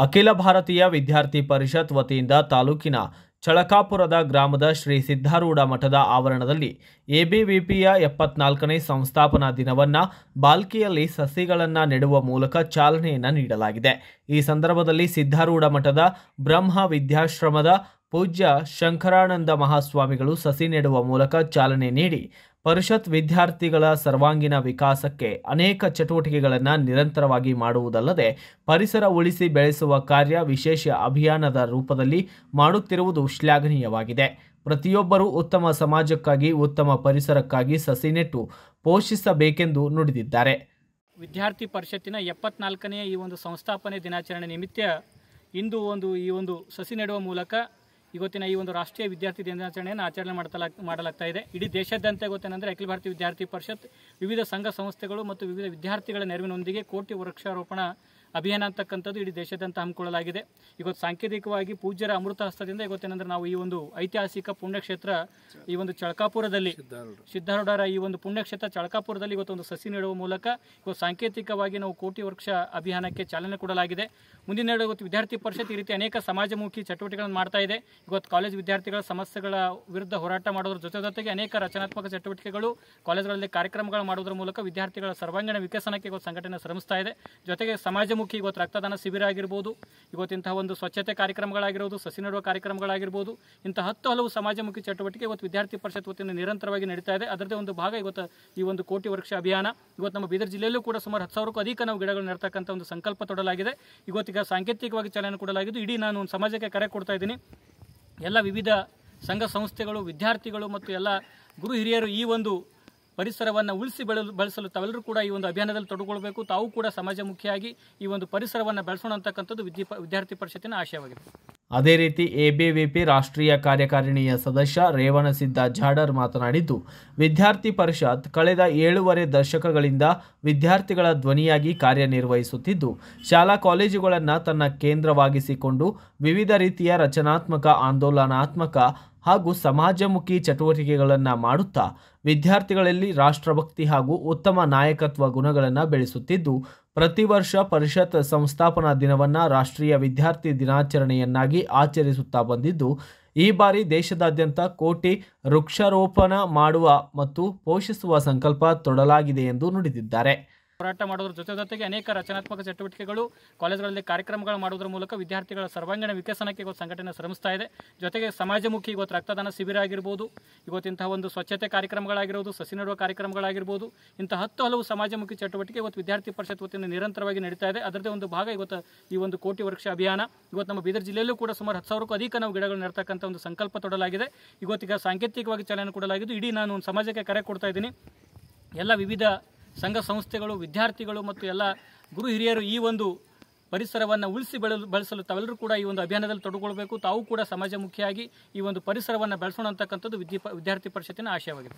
ಅಖಿಲ ಭಾರತೀಯ ವಿದ್ಯಾರ್ಥಿ ಪರಿಷತ್ ವತಿಯಿಂದ ತಾಲೂಕಿನ ಚಳಕಾಪುರದ ಗ್ರಾಮದ ಶ್ರೀ ಸಿದ್ಧಾರೂಢ ಮಠದ ಆವರಣದಲ್ಲಿ ಎಬಿವಿಪಿಯ 74ನೇ ಸಂಸ್ಥಾಪನಾ ದಿನವನ್ನು ಬಾಲ್ಕಿಯಲ್ಲಿ ಸಸಿಗಳನ್ನು ನೆಡುವ ಮೂಲಕ ಚಾಲನೆಯನ್ನು ನೀಡಲಾಗಿದೆ. ಈ ಸಂದರ್ಭದಲ್ಲಿ ಸಿದ್ಧಾರೂಢ ಮಠದ ಬ್ರಹ್ಮ ವಿದ್ಯಾಶ್ರಮದ ಪೂಜ್ಯ ಶಂಕರಾನಂದ ಮಹಾಸ್ವಾಮಿಗಳು ಸಸಿ ನೆಡುವ ಮೂಲಕ ಚಾಲನೆ ನೀಡಿ ಪರಿಷತ್ ವಿದ್ಯಾರ್ಥಿಗಳ ಸರ್ವಾಂಗೀಣ ವಿಕಾಸಕ್ಕೆ ಅನೇಕ ಚಟುವಟಿಕೆಗಳನ್ನು ನಿರಂತರವಾಗಿ ಮಾಡುವುದಲ್ಲದೆ ಪರಿಸರ ಉಳಿಸಿ ಬೆಳೆಸುವ ಕಾರ್ಯ ವಿಶೇಷ ಅಭಿಯಾನದ ರೂಪದಲ್ಲಿ ಮಾಡುತ್ತಿರುವುದು ಶ್ಲಾಘನೀಯವಾಗಿದೆ. ಪ್ರತಿಯೊಬ್ಬರೂ ಉತ್ತಮ ಸಮಾಜಕ್ಕಾಗಿ ಉತ್ತಮ ಪರಿಸರಕ್ಕಾಗಿ ಸಸಿ ನೆಟ್ಟು ಪೋಷಿಸಬೇಕೆಂದು ನುಡಿದಿದ್ದಾರೆ. ವಿದ್ಯಾರ್ಥಿ ಪರಿಷತ್ತಿನ 74ನೇ ಈ ಒಂದು ಸಂಸ್ಥಾಪನೆ ದಿನಾಚರಣೆ ನಿಮಿತ್ತ ಇಂದು ಈ ಒಂದು ಸಸಿ ನೆಡುವ ಮೂಲಕ ಇವತ್ತಿನ ಈ ಒಂದು ರಾಷ್ಟ್ರೀಯ ವಿದ್ಯಾರ್ಥಿ ದಿನಾಚರಣೆಯನ್ನು ಆಚರಣೆ ಮಾಡಲಾಗ್ತಾ ಇದೆ. ಇಡೀ ದೇಶಾದ್ಯಂತ ಗೊತ್ತೇನೆಂದರೆ ಅಖಿಲ ಭಾರತೀಯ ವಿದ್ಯಾರ್ಥಿ ಪರಿಷತ್ ವಿವಿಧ ಸಂಘ ಸಂಸ್ಥೆಗಳು ಮತ್ತು ವಿವಿಧ ವಿದ್ಯಾರ್ಥಿಗಳ ನೆರವಿನೊಂದಿಗೆ ಕೋಟಿ ವೃಕ್ಷಾರೋಪಣ ಅಭಿಯಾನ ಅಂತಕ್ಕಂಥದ್ದು ಇಡೀ ದೇಶಾದ್ಯಂತ ಹಮ್ಮಿಕೊಳ್ಳಲಾಗಿದೆ. ಇವತ್ತು ಸಾಂಕೇತಿಕವಾಗಿ ಪೂಜ್ಯರ ಅಮೃತ ಹಸ್ತದಿಂದ ಇವತ್ತೇನೆಂದರೆ ನಾವು ಈ ಒಂದು ಐತಿಹಾಸಿಕ ಪುಣ್ಯಕ್ಷೇತ್ರ ಈ ಒಂದು ಚಳಕಾಪುರದಲ್ಲಿ ಸಿದ್ಧಾರೂಢರ ಈ ಒಂದು ಪುಣ್ಯಕ್ಷೇತ್ರ ಚಳಕಾಪುರದಲ್ಲಿ ಇವತ್ತೊಂದು ಸಸಿ ನೆಡುವ ಮೂಲಕ ಇವತ್ತು ಸಾಂಕೇತಿಕವಾಗಿ ನಾವು ಕೋಟಿ ವೃಕ್ಷ ಅಭಿಯಾನಕ್ಕೆ ಚಾಲನೆ ಕೊಡಲಾಗಿದೆ. ಮುಂದಿನ ಇವತ್ತು ವಿದ್ಯಾರ್ಥಿ ಪರಿಷತ್ ಈ ರೀತಿ ಅನೇಕ ಸಮಾಜಮುಖಿ ಚಟುವಟಿಕೆಗಳನ್ನು ಮಾಡ್ತಾ ಇದೆ. ಇವತ್ತು ಕಾಲೇಜ್ ವಿದ್ಯಾರ್ಥಿಗಳ ಸಮಸ್ಯೆಗಳ ವಿರುದ್ಧ ಹೋರಾಟ ಮಾಡೋದ್ರ ಜೊತೆಗೆ ಅನೇಕ ರಚನಾತ್ಮಕ ಚಟುವಟಿಕೆಗಳು ಕಾಲೇಜುಗಳಲ್ಲಿ ಕಾರ್ಯಕ್ರಮಗಳು ಮಾಡೋದ್ರ ಮೂಲಕ ವಿದ್ಯಾರ್ಥಿಗಳ ಸರ್ವಾಂಗೀಣ ವಿಕಸನಕ್ಕೆ ಇವತ್ತು ಸಂಘಟನೆ ಶ್ರಮಿಸ್ತಾ ಇದೆ. ಜೊತೆಗೆ ಸಮಾಜಮುಖಿ ಇವತ್ತು ರಕ್ತದಾನ ಶಿಬಿರ ಆಗಿರ್ಬೋದು, ಇವತ್ತಿಂತಹ ಒಂದು ಸ್ವಚ್ಛತೆ ಕಾರ್ಯಕ್ರಮಗಳಾಗಿರ್ಬೋದು, ಸಸಿ ನೆಡುವ ಕಾರ್ಯಕ್ರಮಗಳಾಗಿರ್ಬೋದು, ಇಂತಹ 10 ಹಲವು ಸಮಾಜಮುಖಿ ಚಟುವಟಿಕೆ ಇವತ್ತು ವಿದ್ಯಾರ್ಥಿ ಪರಿಷತ್ ವತಿಯಿಂದ ನಿರಂತರವಾಗಿ ನಡೀತಾ ಇದೆ. ಅದರದೇ ಒಂದು ಭಾಗ ಇವತ್ತು ಈ ಒಂದು ಕೋಟಿ ವೃಕ್ಷ ಅಭಿಯಾನ. ಇವತ್ತು ನಮ್ಮ ಬೀದರ್ ಜಿಲ್ಲೆಯಲ್ಲೂ ಕೂಡ ಸುಮಾರು 10,000ಕ್ಕೂ ಅಧಿಕ ನಾವು ಗಿಡಗಳು ನೆಡ್ತಕ್ಕಂಥ ಒಂದು ಸಂಕಲ್ಪ ತೊಡಲಾಗಿದೆ. ಇವತ್ತೀಗ ಸಾಂಕೇತಿಕವಾಗಿ ಚಾಲನೆ ಕೊಡಲಾಗಿದ್ದು ಇಡೀ ನಾನು ಒಂದು ಸಮಾಜಕ್ಕೆ ಕರೆ ಕೊಡ್ತಾ ಇದ್ದೀನಿ. ಎಲ್ಲ ವಿವಿಧ ಸಂಘ ಸಂಸ್ಥೆಗಳು, ವಿದ್ಯಾರ್ಥಿಗಳು ಮತ್ತು ಎಲ್ಲ ಗುರು ಹಿರಿಯರು ಈ ಒಂದು ಪರಿಸರವನ್ನು ಉಳಿಸಿ ಬೆಳೆಸಲು ತಾವೆಲ್ಲರೂ ಕೂಡ ಈ ಒಂದು ಅಭಿಯಾನದಲ್ಲಿ ತೊಡಗೊಳ್ಳಬೇಕು. ತಾವು ಕೂಡ ಸಮಾಜಮುಖಿಯಾಗಿ ಈ ಒಂದು ಪರಿಸರವನ್ನು ಬೆಳೆಸೋಣ ಅಂತಕ್ಕಂಥದ್ದು ವಿದ್ಯಾರ್ಥಿ ಪರಿಷತ್ತಿನ ಆಶಯವಾಗಿದೆ. ಅದೇ ರೀತಿ ಎಬಿವಿಪಿ ರಾಷ್ಟ್ರೀಯ ಕಾರ್ಯಕಾರಿಣಿಯ ಸದಸ್ಯ ರೇವಣಸಿದ್ದ ಜಾಡರ್ ಮಾತನಾಡಿದ್ದು, ವಿದ್ಯಾರ್ಥಿ ಪರಿಷತ್ ಕಳೆದ 7.5 ದಶಕಗಳಿಂದ ವಿದ್ಯಾರ್ಥಿಗಳ ಧ್ವನಿಯಾಗಿ ಕಾರ್ಯನಿರ್ವಹಿಸುತ್ತಿದ್ದು, ಶಾಲಾ ಕಾಲೇಜುಗಳನ್ನು ತನ್ನ ಕೇಂದ್ರವಾಗಿಸಿಕೊಂಡು ವಿವಿಧ ರೀತಿಯ ರಚನಾತ್ಮಕ, ಆಂದೋಲನಾತ್ಮಕ ಹಾಗೂ ಸಮಾಜಮುಖಿ ಚಟುವಟಿಕೆಗಳನ್ನು ಮಾಡುತ್ತಾ ವಿದ್ಯಾರ್ಥಿಗಳಲ್ಲಿ ರಾಷ್ಟ್ರಭಕ್ತಿ ಹಾಗೂ ಉತ್ತಮ ನಾಯಕತ್ವ ಗುಣಗಳನ್ನು ಬೆಳೆಸುತ್ತಿದ್ದು, ಪ್ರತಿ ವರ್ಷ ಪರಿಷತ್ ಸಂಸ್ಥಾಪನಾ ದಿನವನ್ನು ರಾಷ್ಟ್ರೀಯ ವಿದ್ಯಾರ್ಥಿ ದಿನಾಚರಣೆಯನ್ನಾಗಿ ಆಚರಿಸುತ್ತಾ ಬಂದಿದ್ದು, ಈ ಬಾರಿ ದೇಶದಾದ್ಯಂತ ಕೋಟಿ ವೃಕ್ಷಾರೋಪಣ ಮಾಡುವ ಮತ್ತು ಪೋಷಿಸುವ ಸಂಕಲ್ಪ ತೊಡಲಾಗಿದೆ ಎಂದು ನುಡಿದಿದ್ದಾರೆ. ಹೋರಾಟ ಮಾಡೋದ್ರ ಜೊತೆಗೆ ಅನೇಕ ರಚನಾತ್ಮಕ ಚಟುವಟಿಕೆಗಳು ಕಾಲೇಜುಗಳಲ್ಲಿ ಕಾರ್ಯಕ್ರಮಗಳು ಮಾಡೋದ್ರ ಮೂಲಕ ವಿದ್ಯಾರ್ಥಿಗಳ ಸರ್ವಾಂಗೀಣ ವಿಕಸನಕ್ಕೆ ಇವತ್ತು ಸಂಘಟನೆ ಶ್ರಮಿಸ್ತಾ ಇದೆ. ಜೊತೆಗೆ ಸಮಾಜಮುಖಿ ಇವತ್ತು ರಕ್ತದಾನ ಶಿಬಿರ ಆಗಿರ್ಬೋದು, ಇವತ್ತಿಂತಹ ಒಂದು ಸ್ವಚ್ಛತೆ ಕಾರ್ಯಕ್ರಮಗಳಾಗಿರ್ಬೋದು, ಸಸಿ ನೆಡುವ ಕಾರ್ಯಕ್ರಮಗಳಾಗಿರ್ಬೋದು, ಇಂತಹ 10 ಹಲವು ಸಮಾಜಮುಖಿ ಚಟುವಟಿಕೆ ಇವತ್ತು ವಿದ್ಯಾರ್ಥಿ ಪರಿಷತ್ ವತಿಯಿಂದ ನಿರಂತರವಾಗಿ ನಡೀತಾ ಇದೆ. ಅದರದೇ ಒಂದು ಭಾಗ ಇವತ್ತು ಈ ಒಂದು ಕೋಟಿ ವೃಕ್ಷ ಅಭಿಯಾನ. ಇವತ್ತು ನಮ್ಮ ಬೀದರ್ ಜಿಲ್ಲೆಯಲ್ಲೂ ಕೂಡ ಸುಮಾರು 10,000ಕ್ಕೂ ಅಧಿಕ ನಾವು ಗಿಡಗಳು ನೆಡ್ತಕ್ಕಂಥ ಒಂದು ಸಂಕಲ್ಪ ತೊಡಲಾಗಿದೆ. ಇವತ್ತೀಗ ಸಾಂಕೇತಿಕವಾಗಿ ಚಾಲನೆ ಕೊಡಲಾಗಿದ್ದು ಇಡೀ ನಾನು ಒಂದು ಸಮಾಜಕ್ಕೆ ಕರೆ ಕೊಡ್ತಾ ಇದ್ದೀನಿ. ಎಲ್ಲ ವಿವಿಧ ಸಂಘ ಸಂಸ್ಥೆಗಳು, ವಿದ್ಯಾರ್ಥಿಗಳು ಮತ್ತು ಎಲ್ಲ ಗುರು ಹಿರಿಯರು ಈ ಒಂದು ಪರಿಸರವನ್ನು ಉಳಿಸಿ ಬೆಳೆಸಲು ತಾವೆಲ್ಲರೂ ಕೂಡ ಈ ಒಂದು ಅಭಿಯಾನದಲ್ಲಿ ತೊಡಗೊಳ್ಳಬೇಕು. ತಾವು ಕೂಡ ಸಮಾಜಮುಖಿಯಾಗಿ ಈ ಒಂದು ಪರಿಸರವನ್ನು ಬೆಳೆಸೋಣ ಅಂತಕ್ಕಂಥದ್ದು ವಿದ್ಯಾರ್ಥಿ ಪರಿಷತ್ತಿನ ಆಶಯವಾಗಿದೆ.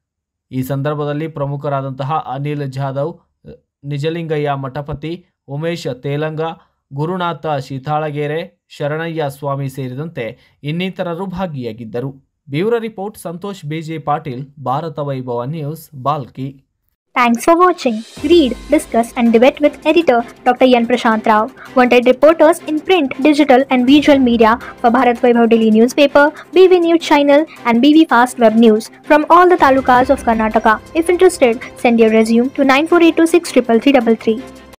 ಈ ಸಂದರ್ಭದಲ್ಲಿ ಪ್ರಮುಖರಾದಂತಹ ಅನಿಲ್ ಜಾಧವ್, ನಿಜಲಿಂಗಯ್ಯ ಮಠಪತಿ, ಉಮೇಶ್ ತೇಲಂಗ, ಗುರುನಾಥ ಶೀತಾಳಗೆರೆ, ಶರಣಯ್ಯ ಸ್ವಾಮಿ ಸೇರಿದಂತೆ ಇನ್ನಿತರರು ಭಾಗಿಯಾಗಿದ್ದರು. Bureau report Santosh B J Patil, Bharata Vaibhava news, Balki. Thanks for watching. Read, discuss and debate with editor Dr. Yan Prashant Rao. Wanted reporters in print, digital and visual media for Bharat Vaibhav Daily Newspaper, BV News Channel and BV Fast Web News from all the talukas of Karnataka. If interested, send your resume to 9482633333.